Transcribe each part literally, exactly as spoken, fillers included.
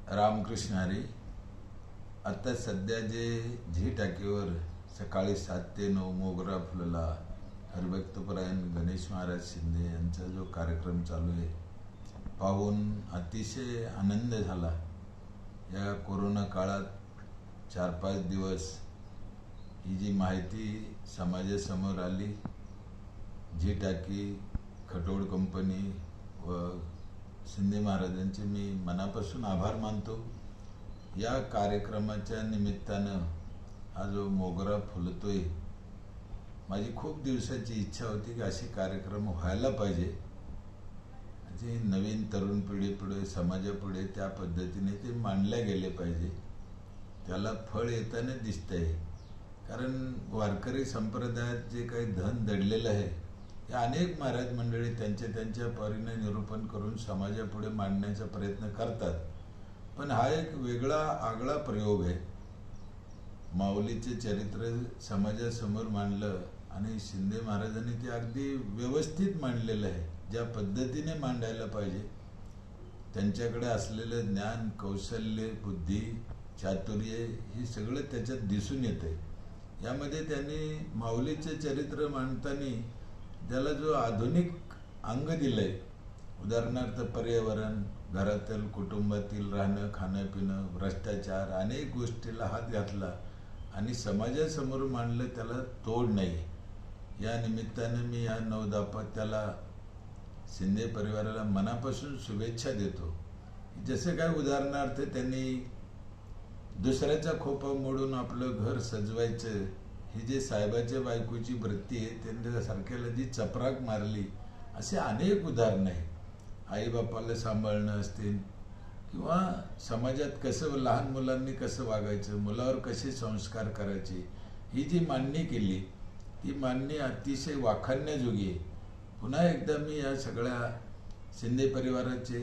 रामकृष्ण हरी. आता सध्या जे झी टाकीवर सकाळी सात ते नऊ मोगरा फुलला हरिभक्तपरायण गणेश महाराज शिंदे यांचा जो कार्यक्रम चालू आहे पाहून अतिशय आनंद झाला. या कोरोना काळात चार पाच दिवस ही जी माहिती समाजासमोर आली, झी टाकी, खटोड कंपनी व शिंदे महाराजांचे मी मनापासून आभार मानतो. या कार्यक्रमाच्या निमित्तानं हा जो मोगरा फुलतोय, माझी खूप दिवसाची इच्छा होती की असे कार्यक्रम व्हायला पाहिजे. जे नवीन तरुण पिढीपुढे समाजापुढे त्या पद्धतीने ते मांडले गेले पाहिजे. त्याला फळ येताना दिसतंय. कारण वारकरी संप्रदायात जे काही धन दडलेलं आहे हे अनेक महाराज मंडळी त्यांच्या त्यांच्या परीने निरूपण करून समाजापुढे मांडण्याचा प्रयत्न करतात. पण हा एक वेगळा आगळा प्रयोग आहे. माऊलीचे चरित्र समाजासमोर मांडलं आणि शिंदे महाराजांनी ते अगदी व्यवस्थित मांडलेलं आहे, ज्या पद्धतीने मांडायला पाहिजे. त्यांच्याकडे असलेलं ज्ञान, कौशल्य, बुद्धी, चातुर्य हे सगळं त्याच्यात दिसून येते. यामध्ये त्यांनी माऊलीचे चरित्र मांडताना त्याला जो आधुनिक अंग दिलंय, उदाहरणार्थ पर्यावरण, घरातील कुटुंबातील राहणं, खाणं पिणं, भ्रष्टाचार, अनेक गोष्टीला हात घातला आणि समाजासमोर मांडलं, त्याला तोड नाही. या निमित्ताने मी या नवदाम्पत्याला, शिंदे परिवाराला मनापासून शुभेच्छा देतो. जसं काय उदाहरणार्थ त्यांनी दुसऱ्याचा खोपा मोडून आपलं घर सजवायचं, ही जे साहेबाच्या बायकोची वृत्ती आहे, त्यांच्या सारख्याला जी चपराक मारली, असे अनेक उदाहरण आहे. आईबापाला सांभाळणं असतील किंवा समाजात कसं लहान मुलांनी कसं वागायचं, मुलावर कसे संस्कार करायचे, ही जी मांडणी केली ती मांडणी अतिशय वाखाणण्याजोगी आहे. पुन्हा एकदा मी या सगळ्या शिंदे परिवाराचे,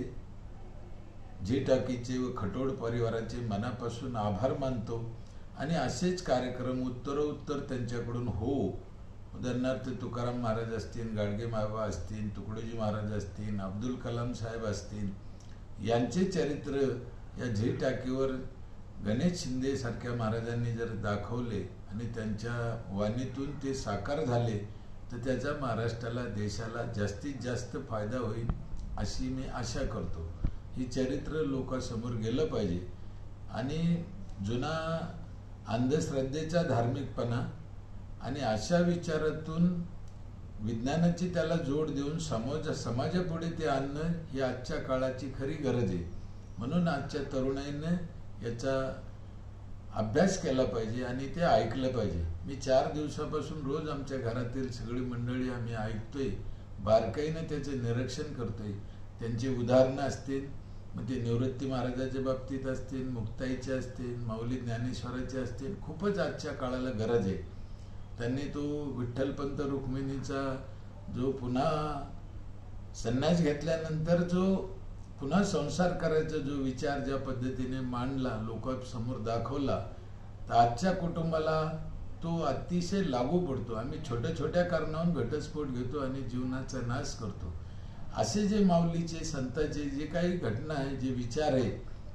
झी टाकीचे व खटोड परिवाराचे मनापासून आभार मानतो. आणि असेच कार्यक्रम उत्तरोत्तर त्यांच्याकडून हो. उदाहरणार्थ तुकाराम महाराज असतील, गाडगे बाबा असतील, तुकडोजी महाराज असतील, अब्दुल कलाम साहेब असतील, यांचे चरित्र या झी टाकीवर गणेश शिंदे सारख्या महाराजांनी जर दाखवले आणि त्यांच्या वाणीतून ते साकार झाले तर त्याचा महाराष्ट्राला, देशाला जास्तीत जास्त फायदा होईल अशी मी आशा करतो. ही चरित्र लोकांसमोर गेलं पाहिजे आणि जुना अंधश्रद्धेचा धार्मिकपणा आणि अशा विचारातून विज्ञानाची त्याला जोड देऊन समाज समाजापुढे ते आणणं ही आजच्या काळाची खरी गरज आहे. म्हणून आजच्या तरुणाईने याचा अभ्यास केला पाहिजे आणि ते ऐकलं पाहिजे. मी चार दिवसापासून रोज आमच्या घरातील सगळी मंडळी आम्ही ऐकतोय, बारकाईने त्याचे निरीक्षण करतोय. त्यांची उदाहरणं असतील, मग ते निवृत्ती महाराजाच्या बाबतीत असतील, मुक्ताईचे असतील, माऊली ज्ञानेश्वराचे असतील, खूपच आजच्या काळाला गरज आहे. त्यांनी तो विठ्ठलपंत रुक्मिणीचा जो पुन्हा संन्यास घेतल्यानंतर जो पुन्हा संसार करायचा जो विचार ज्या पद्धतीने मांडला, लोकांसमोर दाखवला, तर आजच्या कुटुंबाला तो अतिशय लागू पडतो. आम्ही छोट्या छोट्या कारणावरून घटस्फोट घेतो आणि जीवनाचा नाश करतो. असे जे माऊलीचे, संतांचे जे काही घटना आहे, जे विचार आहे,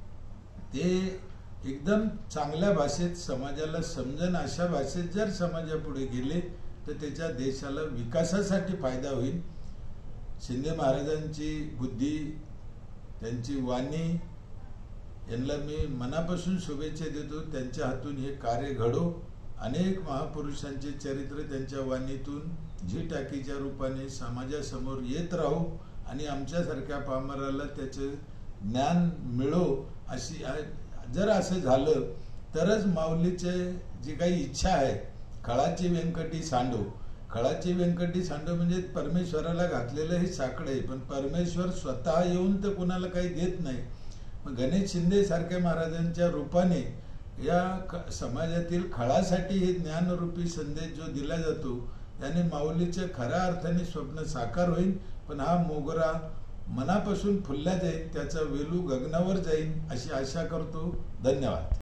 ते एकदम चांगल्या भाषेत समाजाला समजन अशा भाषेत जर समाजापुढे गेले तर त्याच्या देशाला विकासासाठी फायदा होईल. शिंदे महाराजांची बुद्धी, त्यांची वाणी यांना मी मनापासून शुभेच्छा देतो. त्यांच्या हातून हे कार्य घडो. अनेक महापुरुषांचे चरित्र त्यांच्या वाणीतून झी टाकीच्या रूपाने समाजासमोर येत राहू आणि आमच्यासारख्या पामराला त्याचे ज्ञान मिळो. अशी जर असं झालं तरच माऊलीचे जी काही इच्छा आहे, खळाची व्यंकटी सांडो. खळाची व्यंकटी सांडो म्हणजे परमेश्वराला घातलेलं हे साकडं आहे, पण परमेश्वर स्वतः येऊन तर कोणाला काही देत नाही. मग गणेश शिंदे सारख्या महाराजांच्या रूपाने या समाजातील खळासाठी हे ज्ञानरूपी संदेश जो दिला जातो त्याने माऊलीच्या खऱ्या अर्थाने स्वप्न साकार होईल. पण हा मोगरा मनापासून फुलला जाईल, त्याचा वेलू गगनावर जाईल अशी आशा करतो. धन्यवाद.